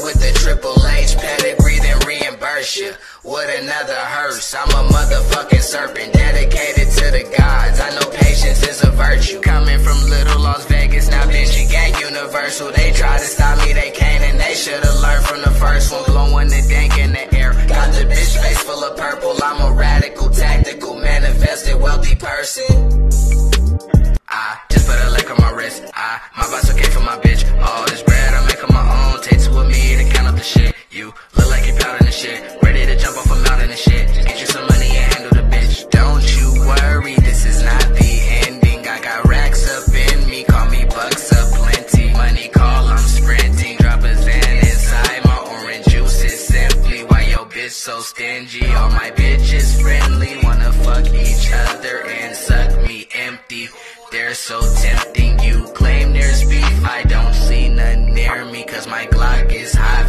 with the Triple H pedigree, then reimburse you with another hearse. I'm a motherfucking serpent, dedicated to the gods. I know patience is a virtue. Coming from little Las Vegas, now Vinci gang universal. They try to stop me, they can't, and they should've learned from the first one. Blowing the dank in the air, got the bitch face full of purple. I'm a radical, tactical, manifested, wealthy person. I just put a lick on my wrist. My boss okay for my bitch. All this bread I make on my own. Take two with me to count up the shit. You look like you pounding the shit. Ready to jump off a mountain and shit. Just get you some money and handle the bitch. Don't you worry, this is not the ending. I got racks up in me, call me bucks up plenty. Money call, I'm sprinting. Drop a Xan inside my orange juice is simply why your bitch so stingy. All my bitches friendly, wanna fuck each other and suck me empty. They're so tempting, you claim there's beef. I don't see none near me, cause my Glock is hot.